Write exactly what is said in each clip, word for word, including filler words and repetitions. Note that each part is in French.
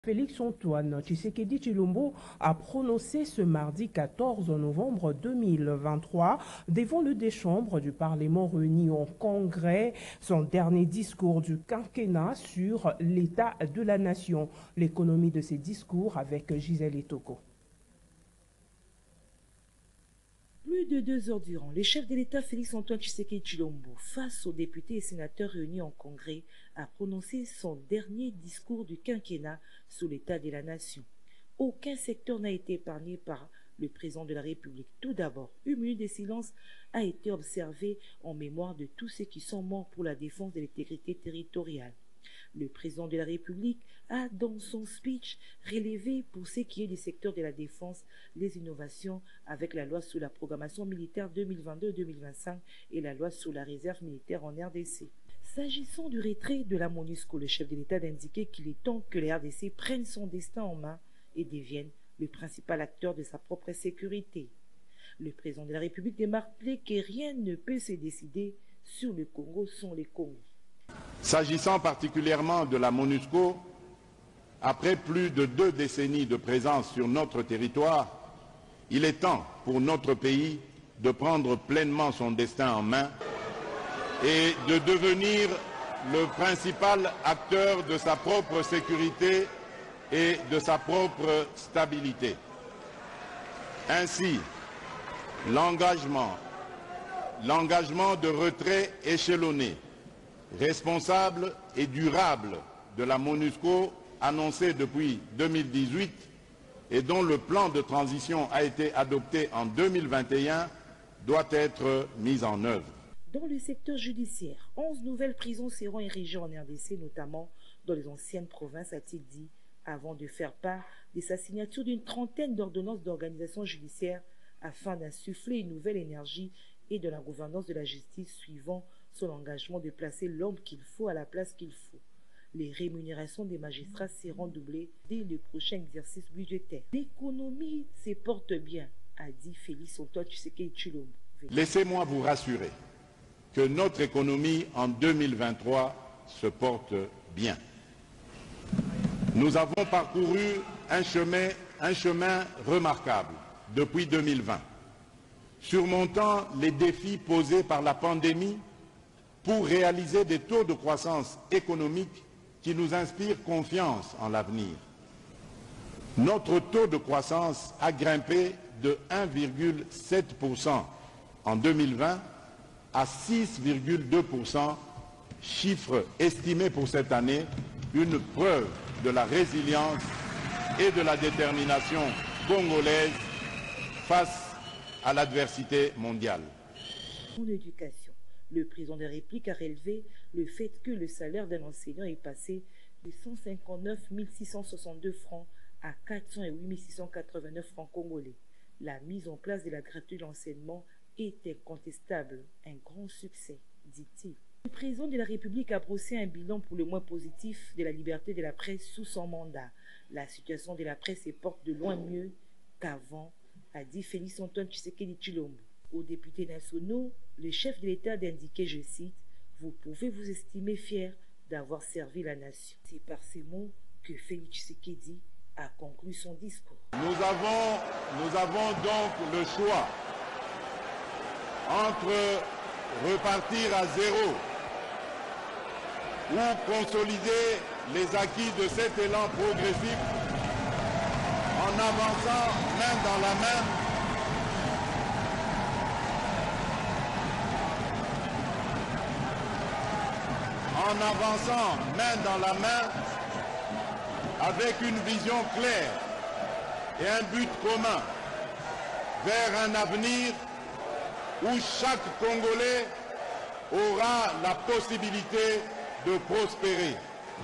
Félix-Antoine Tshisekedi Tshilombo a prononcé ce mardi quatorze novembre deux mille vingt-trois devant le déchambre du Parlement réuni en congrès son dernier discours du quinquennat sur l'état de la nation. L'économie de ses discours avec Gisèle Etoko. Plus de deux heures durant, le chef de l'État Félix-Antoine Tshisekedi Tshilombo, face aux députés et sénateurs réunis en congrès, a prononcé son dernier discours du quinquennat sur l'état de la nation. Aucun secteur n'a été épargné par le président de la République. Tout d'abord, une minute de silence a été observée en mémoire de tous ceux qui sont morts pour la défense de l'intégrité territoriale. Le président de la République a, dans son speech, relevé pour ce qui est du secteur de la défense les innovations avec la loi sur la programmation militaire deux mille vingt-deux deux mille vingt-cinq et la loi sur la réserve militaire en R D C. S'agissant du retrait de la MONUSCO, le chef de l'État a indiqué qu'il est temps que les R D C prennent son destin en main et deviennent le principal acteur de sa propre sécurité. Le président de la République a martelé que rien ne peut se décider sur le Congo sans les Congos. S'agissant particulièrement de la MONUSCO, après plus de deux décennies de présence sur notre territoire, il est temps pour notre pays de prendre pleinement son destin en main et de devenir le principal acteur de sa propre sécurité et de sa propre stabilité. Ainsi, l'engagement, l'engagement de retrait échelonné, responsable et durable de la MONUSCO annoncé depuis deux mille dix-huit et dont le plan de transition a été adopté en deux mille vingt et un doit être mis en œuvre. Dans le secteur judiciaire, onze nouvelles prisons seront érigées en R D C, notamment dans les anciennes provinces, a-t-il dit, avant de faire part de sa signature d'une trentaine d'ordonnances d'organisation judiciaire afin d'insuffler une nouvelle énergie et de la gouvernance de la justice suivant son engagement de placer l'homme qu'il faut à la place qu'il faut. Les rémunérations des magistrats seront doublées dès le prochain exercice budgétaire. L'économie se porte bien, a dit Félix-Antoine Tshisekedi Tshilombo. Laissez-moi vous rassurer que notre économie en deux mille vingt-trois se porte bien. Nous avons parcouru un chemin, un chemin remarquable depuis deux mille vingt, surmontant les défis posés par la pandémie pour réaliser des taux de croissance économique qui nous inspirent confiance en l'avenir. Notre taux de croissance a grimpé de un virgule sept pour cent en deux mille vingt à six virgule deux pour cent, chiffre estimé pour cette année, une preuve de la résilience et de la détermination congolaise face à l'adversité mondiale. En éducation, le président de la République a relevé le fait que le salaire d'un enseignant est passé de cent cinquante-neuf mille six cent soixante-deux francs à quatre cent huit mille six cent quatre-vingt-neuf francs congolais. La mise en place de la gratuité de l'enseignement est incontestable, un grand succès, dit-il. Le président de la République a brossé un bilan pour le moins positif de la liberté de la presse sous son mandat. La situation de la presse se porte de loin mieux qu'avant, a dit Félix-Antoine Tshisekedi Tshilombo. Aux députés nationaux, le chef de l'État a indiqué, je cite, « Vous pouvez vous estimer fier d'avoir servi la nation ». C'est par ces mots que Félix Tshisekedi a conclu son discours. Nous avons, nous avons donc le choix entre repartir à zéro ou consolider les acquis de cet élan progressif en avançant main dans la main en avançant main dans la main avec une vision claire et un but commun vers un avenir où chaque Congolais aura la possibilité de prospérer.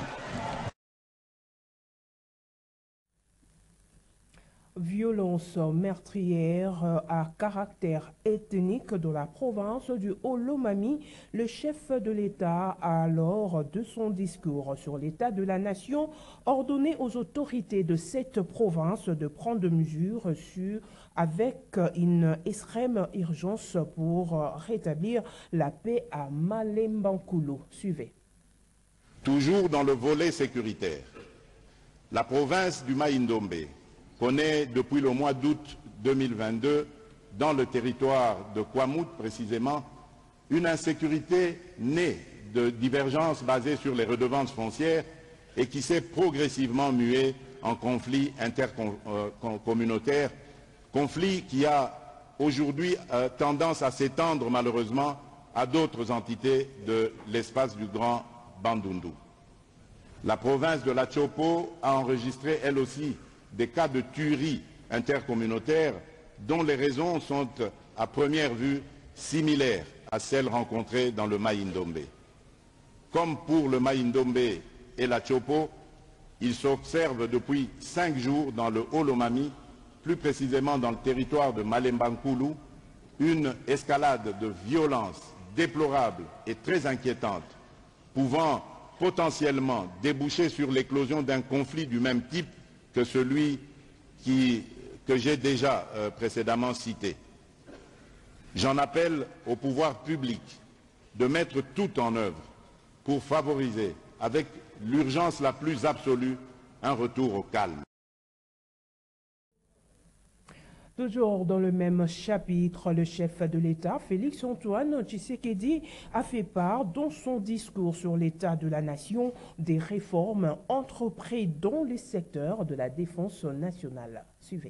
Violence meurtrière à caractère ethnique dans la province du Haut-Lomami, le chef de l'État a, lors de son discours sur l'état de la nation, ordonné aux autorités de cette province de prendre des mesures sur, avec une extrême urgence pour rétablir la paix à Malembankulu. Suivez. Toujours dans le volet sécuritaire, La province du Mai-Ndombe connaît depuis le mois d'août deux mille vingt-deux, dans le territoire de Kwamouth précisément, une insécurité née de divergences basées sur les redevances foncières et qui s'est progressivement muée en conflit intercommunautaire, conflit qui a aujourd'hui euh, tendance à s'étendre malheureusement à d'autres entités de l'espace du Grand Bandundu. La province de la Chopo a enregistré elle aussi des cas de tueries intercommunautaires dont les raisons sont à première vue similaires à celles rencontrées dans le Mai-Ndombe. Comme pour le Mai-Ndombe et la Chopo, il s'observe depuis cinq jours dans le Haut-Lomami, plus précisément dans le territoire de Malembankulu, une escalade de violence déplorable et très inquiétante, pouvant potentiellement déboucher sur l'éclosion d'un conflit du même type que celui qui, que j'ai déjà euh, précédemment cité. J'en appelle au pouvoir public de mettre tout en œuvre pour favoriser, avec l'urgence la plus absolue, un retour au calme. Toujours dans le même chapitre, le chef de l'État, Félix Antoine Tshisekedi, a fait part dans son discours sur l'état de la nation des réformes entreprises dans les secteurs de la défense nationale. Suivez.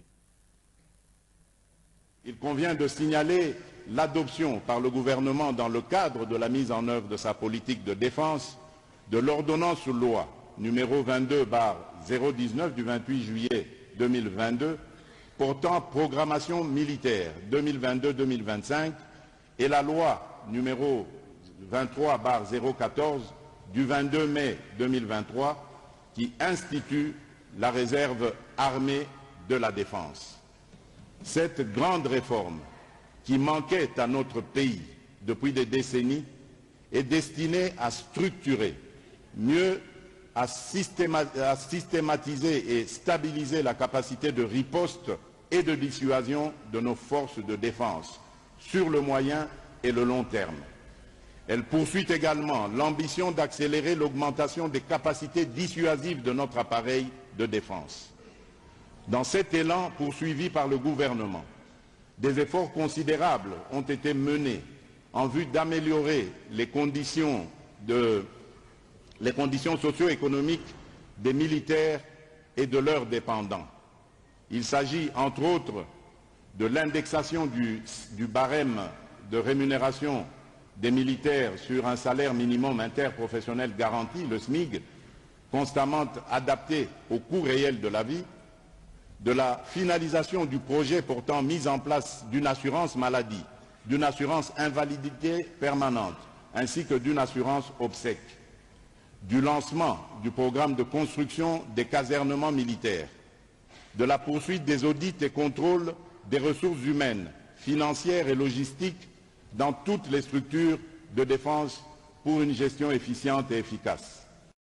Il convient de signaler l'adoption par le gouvernement dans le cadre de la mise en œuvre de sa politique de défense de l'ordonnance loi numéro vingt-deux barre zéro dix-neuf du vingt-huit juillet deux mille vingt-deux portant programmation militaire deux mille vingt-deux deux mille vingt-cinq et la loi numéro vingt-trois barre zéro quatorze du vingt-deux mai deux mille vingt-trois qui institue la réserve armée de la défense. Cette grande réforme qui manquait à notre pays depuis des décennies est destinée à structurer, mieux à, à systématiser et stabiliser la capacité de riposte et de dissuasion de nos forces de défense sur le moyen et le long terme. Elle poursuit également l'ambition d'accélérer l'augmentation des capacités dissuasives de notre appareil de défense. Dans cet élan poursuivi par le gouvernement, des efforts considérables ont été menés en vue d'améliorer les conditions de, les conditions socio-économiques des militaires et de leurs dépendants. Il s'agit entre autres de l'indexation du, du barème de rémunération des militaires sur un salaire minimum interprofessionnel garanti, le S M I G, constamment adapté au coût réel de la vie, de la finalisation du projet portant mise en place d'une assurance maladie, d'une assurance invalidité permanente, ainsi que d'une assurance obsèque, du lancement du programme de construction des casernements militaires, de la poursuite des audits et contrôles des ressources humaines, financières et logistiques dans toutes les structures de défense pour une gestion efficiente et efficace.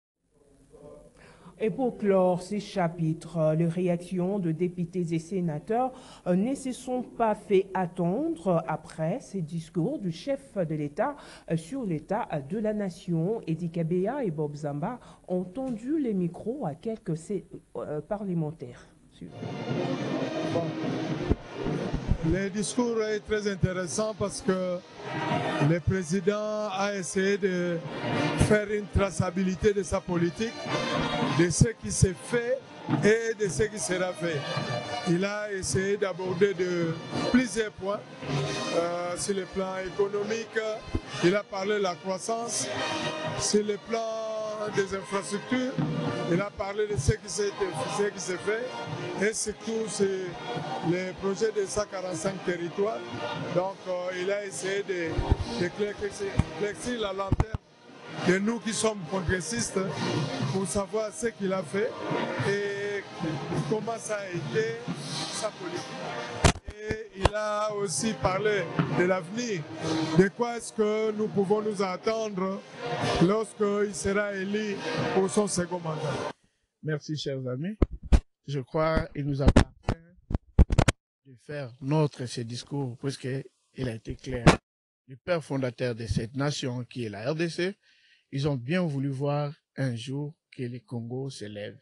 Et pour clore ces chapitres, les réactions de députés et sénateurs ne se sont pas fait attendre après ces discours du chef de l'État sur l'état de la nation. Edi Kabea et Bob Zamba ont tendu les micros à quelques parlementaires. Bon. Le discours est très intéressant parce que le président a essayé de faire une traçabilité de sa politique, de ce qui s'est fait et de ce qui sera fait. Il a essayé d'aborder de plusieurs points euh, sur le plan économique. Il a parlé de la croissance, sur le plan des infrastructures. Il a parlé de ce qui s'est fait et surtout c'est le projet de cent quarante-cinq territoires. Donc euh, il a essayé d'éclaircir la lanterne de nous qui sommes progressistes pour savoir ce qu'il a fait et comment ça a été sa politique. Et il a aussi parlé de l'avenir, de quoi est-ce que nous pouvons nous attendre lorsqu'il sera élu pour son second mandat. Merci, chers amis. Je crois qu'il nous appartient de faire notre ce discours, puisqu'il a été clair. Le père fondateur de cette nation, qui est la R D C, ils ont bien voulu voir un jour que le Congo se lève.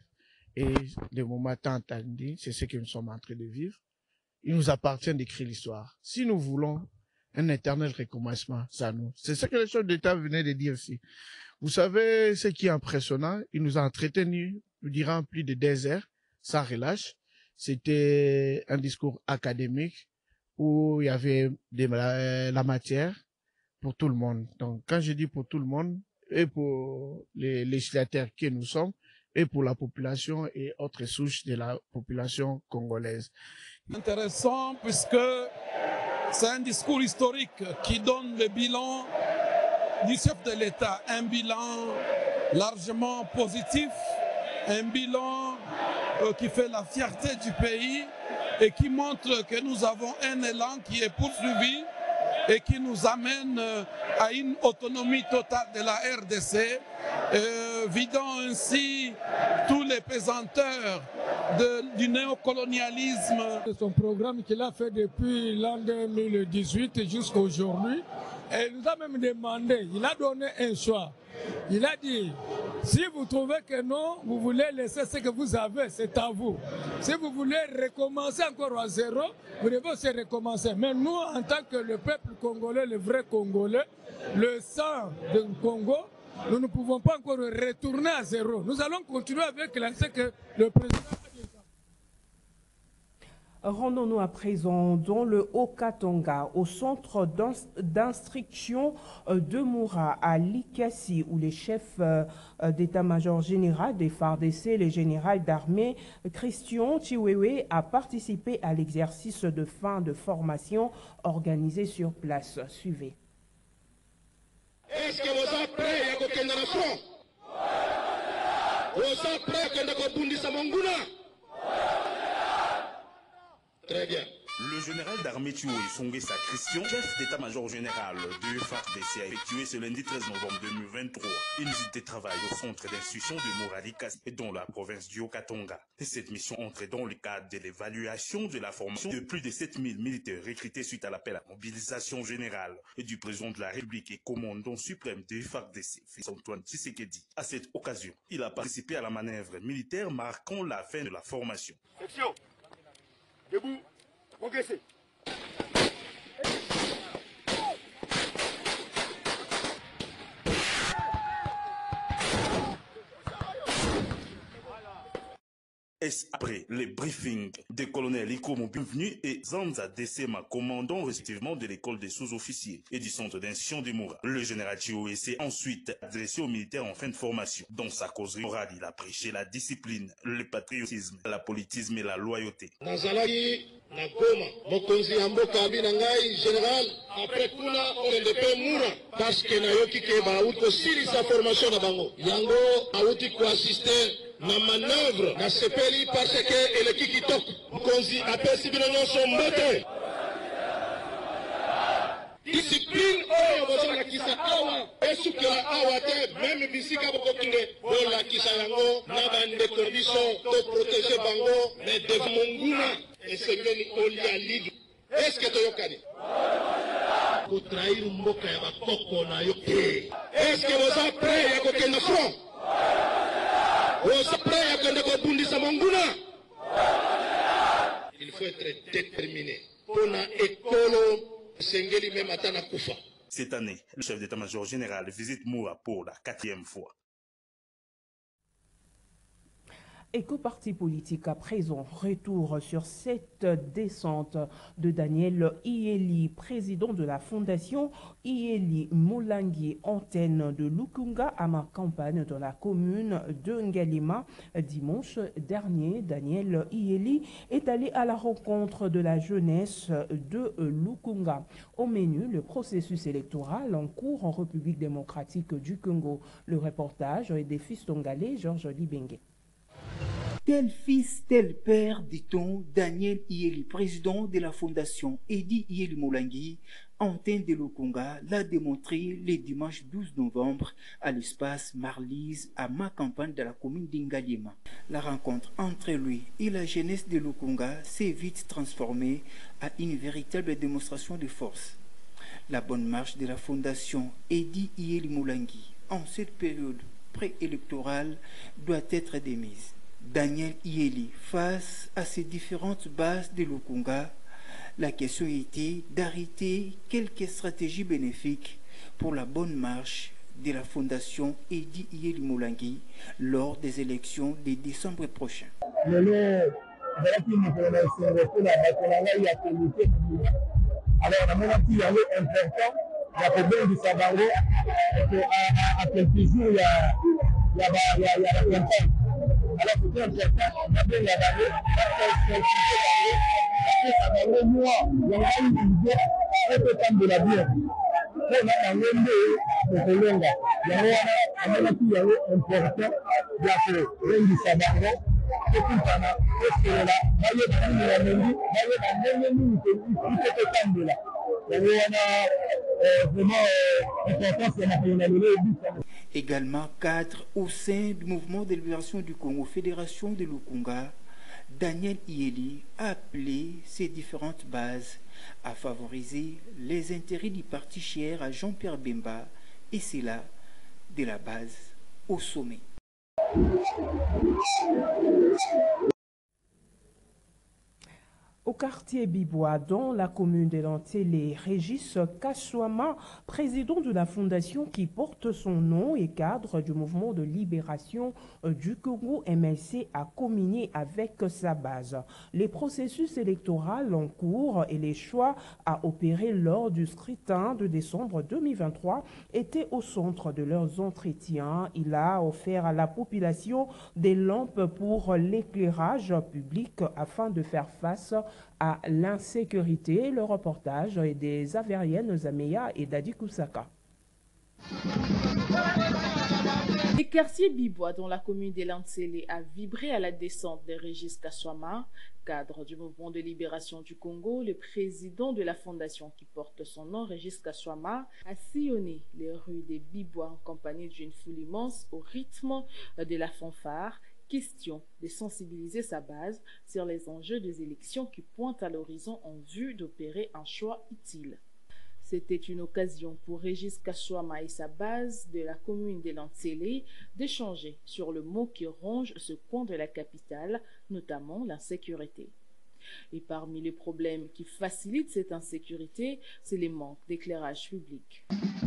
Et des moments tant attendus, c'est ce que nous sommes en train de vivre. Il nous appartient d'écrire l'histoire. Si nous voulons un éternel recommencement, ça nous. C'est ce que le chef d'État venait de dire ici. Vous savez, ce qui est impressionnant, il nous a entretenus durant plus de deux heures, sans relâche. C'était un discours académique où il y avait de la, la matière pour tout le monde. Donc, quand je dis pour tout le monde, et pour les législateurs que nous sommes, et pour la population et autres souches de la population congolaise. Intéressant puisque c'est un discours historique qui donne le bilan du chef de l'État, un bilan largement positif, un bilan euh, qui fait la fierté du pays et qui montre que nous avons un élan qui est poursuivi et qui nous amène euh, à une autonomie totale de la R D C, euh, vidant ainsi tous les pesanteurs de, du néocolonialisme. C'est son programme qu'il a fait depuis l'an deux mille dix-huit jusqu'à aujourd'hui. Et il nous a même demandé, il a donné un choix. Il a dit, si vous trouvez que non, vous voulez laisser ce que vous avez, c'est à vous. Si vous voulez recommencer encore à zéro, vous devez aussi recommencer. Mais nous, en tant que le peuple congolais, le vrai Congolais, le sang du Congo, nous ne pouvons pas encore retourner à zéro. Nous allons continuer avec ce que le président a dit. Rendons-nous à présent dans le Haut-Katanga, au centre d'instruction de Moura à Likasi, où les chefs d'état-major général des F A R D C, le général d'armée Christian Chiwewe, a participé à l'exercice de fin de formation organisé sur place. Suivez. Est-ce que vous êtes prêts à aller dans le front? Vous êtes prêts à aller au Bundisa Manguna? Très bien. Le général d'armée Chiwewe Songesa Christian, chef d'état-major général de F A R D C, a effectué ce lundi treize novembre deux mille vingt-trois une visite de travail au centre d'instruction de Moura Likasi et dans la province du Haut-Katanga. Cette mission entre dans le cadre de l'évaluation de la formation de plus de sept mille militaires recrutés suite à l'appel à mobilisation générale et du président de la République et commandant suprême de F A R D C, Félix Antoine Tshisekedi. À cette occasion, il a participé à la manœuvre militaire marquant la fin de la formation. Section. Debout. Progressez. Est-ce après les briefings des colonels Ikomo Bienvenu et Zanza Dessema, commandant respectivement de l'école des sous-officiers et du centre d'instruction de Moura. Le général Chiwewe s'est ensuite adressé aux militaires en fin de formation. Dans sa causerie orale, il a prêché la discipline, le patriotisme, la politisme et la loyauté. Nazalaki na Goma, mokonzi ya mboka abina ngai général après kuna okende pe Moura parce que nayoki ke bauti kosilisa formation na bango. Yango auti ko assister na manœuvre na sepeli parce que eleki kitoko mokonzi apesi bino nyonso mbote. Discipline oyo bozolakisa awa esukela awa te meme bisika bokokinde bolakisa yango na bandeko biso to protéger bango mais devant monguna esengeli olia ligue. Est-ce que toyokani kotrahir mboka ya bakoko na yo te? Est-ce que boza prêt ya kokenda front? Boza prêt ya kende kobundisa monguna? Il faut être déterminé pona ekolo. Cette année, le chef d'état-major général visite Moura pour la quatrième fois. Éco-parti politique à présent, retour sur cette descente de Daniel Iyeli, président de la fondation Iyeli Molangi, antenne de Lukunga à ma campagne dans la commune de Ngalima. Dimanche dernier, Daniel Iyeli est allé à la rencontre de la jeunesse de Lukunga. Au menu, le processus électoral en cours en République démocratique du Congo. Le reportage est des fils tongolais, Georges Libengue. Tel fils, tel père, dit-on, Daniel Iyeli, président de la fondation Edi Iyeli Molangi, antenne de Lukunga, l'a démontré le dimanche douze novembre à l'espace Marlise à ma campagne de la commune d'Ingalima. La rencontre entre lui et la jeunesse de Lukunga s'est vite transformée à une véritable démonstration de force. La bonne marche de la fondation Edi Iyeli Molangi en cette période préélectorale doit être démise. Daniel Yeli. Face à ces différentes bases de Lukunga, la question était d'arrêter quelques stratégies bénéfiques pour la bonne marche de la fondation Edi Yeli Molangi lors des élections de décembre prochain. Alors, on a même il y avait important, il y a problème du Sabango, à quelques jours, il y a, il y a, il y a, il y a la campagne. Alors, c'était important, on a bien la barrière, parce que moi, il y a une idée, un peu comme de la bière. On a un monde de Colonga. Il y a un moment qui est important, il y a le du Sabango. Également cadre au sein du mouvement de libération du Congo, Fédération de Lukunga, Daniel Yeli a appelé ces différentes bases à favoriser les intérêts du parti cher à Jean-Pierre Bemba, et c'est là de la base au sommet. Au quartier Bibois, dans la commune de Lantélé, Régis Kaswama, président de la fondation qui porte son nom et cadre du mouvement de libération du Congo M L C, a communié avec sa base. Les processus électoraux en cours et les choix à opérer lors du scrutin de décembre deux mille vingt-trois étaient au centre de leurs entretiens. Il a offert à la population des lampes pour l'éclairage public afin de faire face à l'insécurité. Le reportage est des Avériennes Zameya et Dadi Kousaka. Les quartiers Bibois, dont la commune de Lantélé a vibré à la descente de Régis Kaswama, cadre du mouvement de libération du Congo, le président de la fondation qui porte son nom, Régis Kaswama, a sillonné les rues des Bibois en compagnie d'une foule immense au rythme de la fanfare. Question de sensibiliser sa base sur les enjeux des élections qui pointent à l'horizon en vue d'opérer un choix utile. C'était une occasion pour Régis Kaswama et sa base de la commune de Lantélé d'échanger sur le mot qui ronge ce coin de la capitale, notamment l'insécurité. Et parmi les problèmes qui facilitent cette insécurité, c'est les manques d'éclairage public.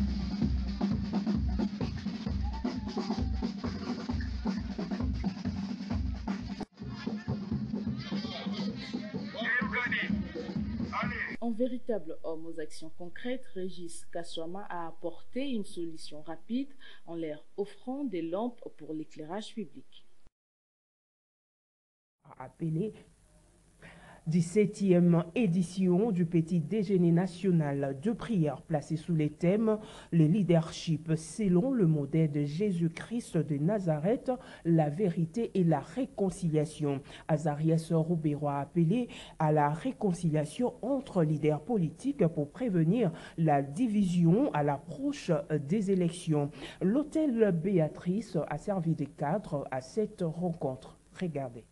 En véritable homme aux actions concrètes, Régis Kaswama a apporté une solution rapide en leur offrant des lampes pour l'éclairage public. Appelé dix-septième édition du petit déjeuner national de prière placé sous les thèmes le leadership selon le modèle de Jésus-Christ de Nazareth, la vérité et la réconciliation. Azarias Roubero a appelé à la réconciliation entre leaders politiques pour prévenir la division à l'approche des élections. L'hôtel Béatrice a servi de cadre à cette rencontre. Regardez.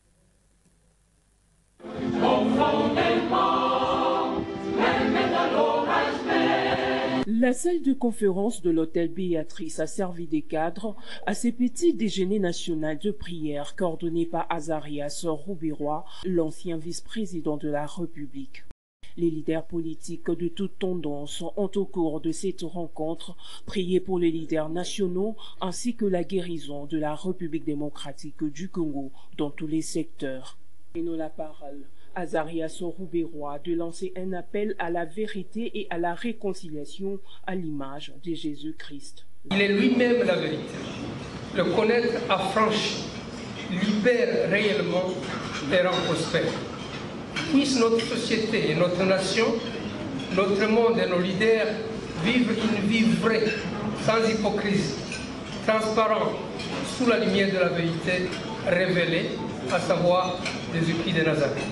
La salle de conférence de l'hôtel Béatrice a servi de cadre à ces petits déjeuners national de prière coordonnés par Azarias Roubero, l'ancien vice-président de la République. Les leaders politiques de toutes tendances ont au cours de cette rencontre prié pour les leaders nationaux ainsi que la guérison de la République démocratique du Congo dans tous les secteurs. Et nous la parole. Azarias Roubero a de lancer un appel à la vérité et à la réconciliation à l'image de Jésus-Christ. Il est lui-même la vérité. Le connaître affranchit, libère réellement et rend prospère. Puisse notre société et notre nation, notre monde et nos leaders vivre une vie vraie, sans hypocrisie, transparent, sous la lumière de la vérité révélée, à savoir Jésus-Christ de Nazareth.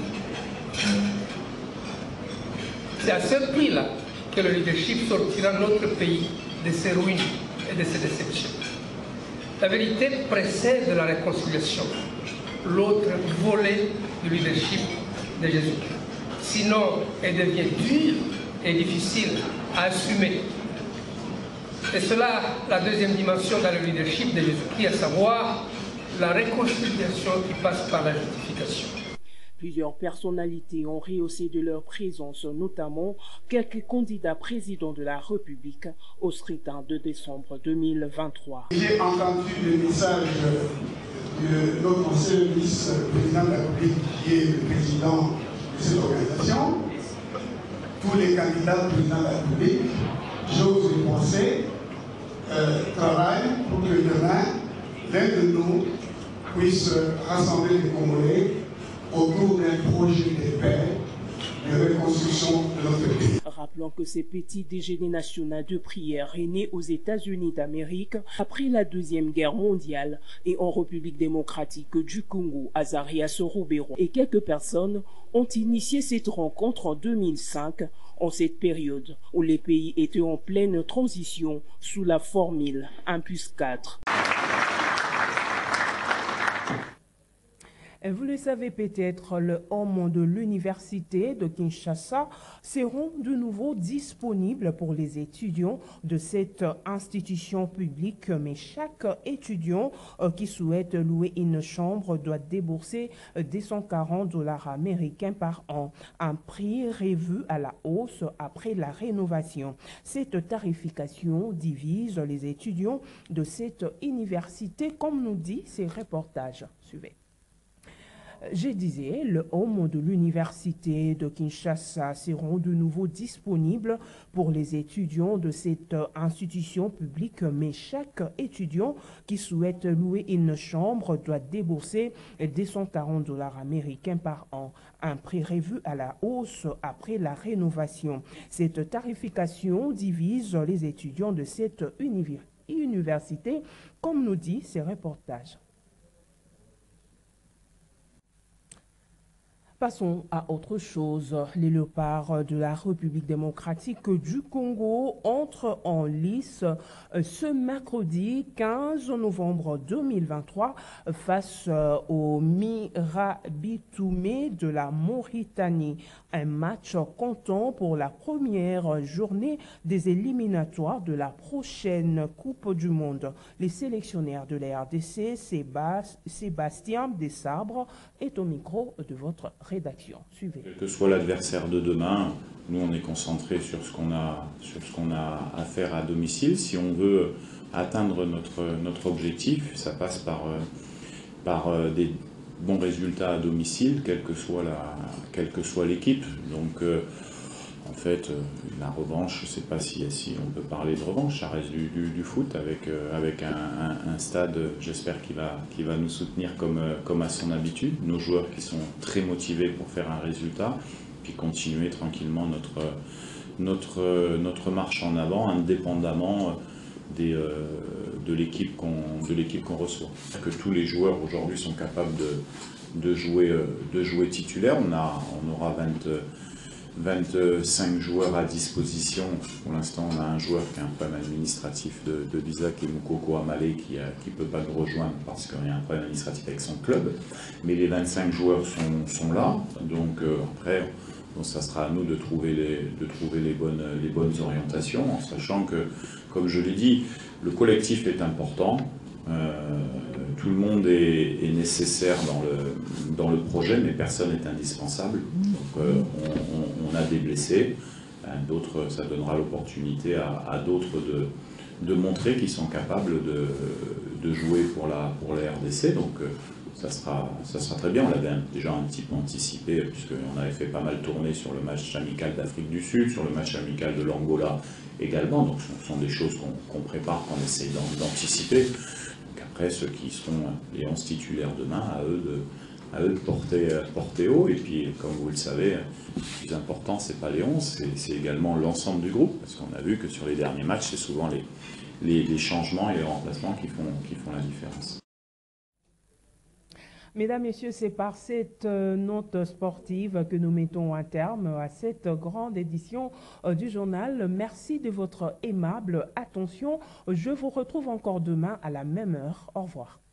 C'est à ce prix-là que le leadership sortira notre pays de ses ruines et de ses déceptions. La vérité précède la réconciliation, l'autre volet du leadership de Jésus-Christ. Sinon, elle devient dure et difficile à assumer. Et cela, la deuxième dimension dans le leadership de Jésus-Christ, à savoir la réconciliation qui passe par la justification. Plusieurs personnalités ont rehaussé de leur présence, notamment quelques candidats présidents de la République au scrutin de décembre deux mille vingt-trois. J'ai entendu le message de notre ancien vice-président de la République, qui est le président de cette organisation. Tous les candidats présidents de la République, j'ose y penser, euh, travaillent pour que demain, l'un de nous puisse rassembler les Congolais autour d'un projet de paix, de reconstruction de notre pays. Rappelons que ce petit déjeuner national de prière est né aux États-Unis d'Amérique après la Deuxième Guerre mondiale et en République démocratique du Congo, Azarias Roubero et quelques personnes ont initié cette rencontre en deux mille cinq, en cette période où les pays étaient en pleine transition sous la formule un plus quatre. Vous le savez peut-être, le home de l'université de Kinshasa seront de nouveau disponibles pour les étudiants de cette institution publique, mais chaque étudiant qui souhaite louer une chambre doit débourser deux cent quarante dollars américains par an, un prix revu à la hausse après la rénovation. Cette tarification divise les étudiants de cette université, comme nous dit ces reportages. Suivez. Je disais, le home de l'université de Kinshasa seront de nouveau disponibles pour les étudiants de cette institution publique, mais chaque étudiant qui souhaite louer une chambre doit débourser deux cent quarante dollars américains par an, un prix revu à la hausse après la rénovation. Cette tarification divise les étudiants de cette université, comme nous dit ces reportages. Passons à autre chose. Les léopards de la République démocratique du Congo entrent en lice ce mercredi quinze novembre deux mille vingt-trois face au Mirabitoumé de la Mauritanie. Un match comptant pour la première journée des éliminatoires de la prochaine Coupe du Monde. Les sélectionnaires de la R D C, Sébastien Desabre, est au micro de votre rédaction. Suivez. Quel que soit l'adversaire de demain, nous on est concentré sur ce qu'on a, sur ce qu'on a à faire à domicile. Si on veut atteindre notre, notre objectif, ça passe par, par des bons résultats à domicile, quelle que soit la, quelle que soit l'équipe. Donc euh, en fait, euh, la revanche, je ne sais pas si, si on peut parler de revanche, ça reste du, du, du foot avec, euh, avec un, un, un stade, j'espère qu'il va, qu'il va nous soutenir comme, euh, comme à son habitude. Nos joueurs qui sont très motivés pour faire un résultat, puis continuer tranquillement notre, notre, notre marche en avant, indépendamment des, euh, de l'équipe qu'on de l'équipe qu'on reçoit. Que tous les joueurs aujourd'hui sont capables de, de, jouer, de jouer titulaire. On, a, on aura vingt, vingt-cinq joueurs à disposition. Pour l'instant, on a un joueur qui a un problème administratif de, de visa, qui est Moukoko Amalé, qui ne peut pas nous rejoindre parce qu'il y a un problème administratif avec son club. Mais les vingt-cinq joueurs sont, sont là. Donc euh, après, bon, ça sera à nous de trouver les, de trouver les, bonnes, les bonnes orientations, en sachant que, comme je l'ai dit, le collectif est important. Euh, tout le monde est, est nécessaire dans le, dans le projet, mais personne n'est indispensable. Donc euh, on, on, on a des blessés, ben, d'autres, ça donnera l'opportunité à, à d'autres de, de montrer qu'ils sont capables de, de jouer pour la, pour la R D C. Donc euh, ça sera, ça sera très bien. On l'avait déjà un petit peu anticipé, puisqu'on avait fait pas mal tourner sur le match amical d'Afrique du Sud, sur le match amical de l'Angola également. Donc ce sont des choses qu'on qu'on prépare, qu'on essaye d'anticiper. Après, ceux qui seront les onze titulaires demain, à eux de, à eux de porter, porter haut. Et puis, comme vous le savez, le plus important, ce n'est pas les onze, c'est également l'ensemble du groupe. Parce qu'on a vu que sur les derniers matchs, c'est souvent les, les, les changements et les remplacements qui font, qui font la différence. Mesdames, Messieurs, c'est par cette note sportive que nous mettons un terme à cette grande édition du journal. Merci de votre aimable attention. Je vous retrouve encore demain à la même heure. Au revoir.